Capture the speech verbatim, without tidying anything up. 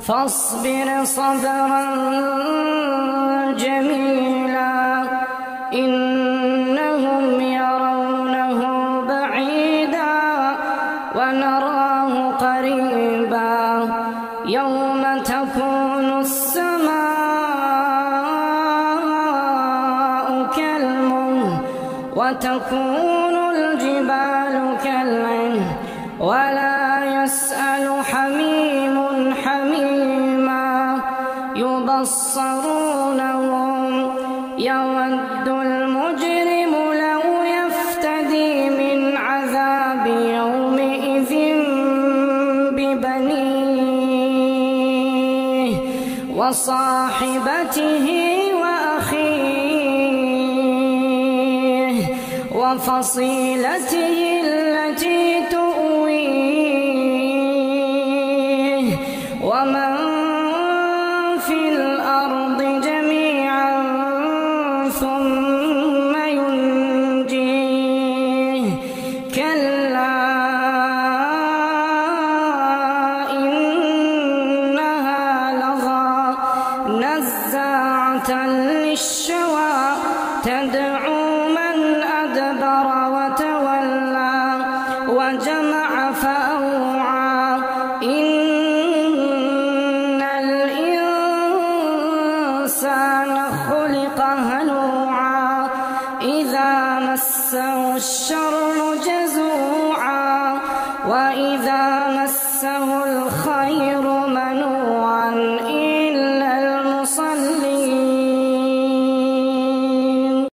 فاصبر صبرا جميلا إنهم يرونه بعيدا ونراه قريبا يوم تكون السماء كالمهل وتكون الجبال كالعهن ولا يسأل حميم حميما يبصرونهم يود المجرم لو يفتدي من عذاب يومئذ ببنيه وصاحبته وأخيه وفصيلته التي تؤويه ومن في الأرض جميعا ثم ينجيه كلا إنها لظى نزاعة للشوى تدعو من أدبر وتولى وجمع فأوعى إن الإنسان خلق هلوعا إذا مسه الشر جزوعا وإذا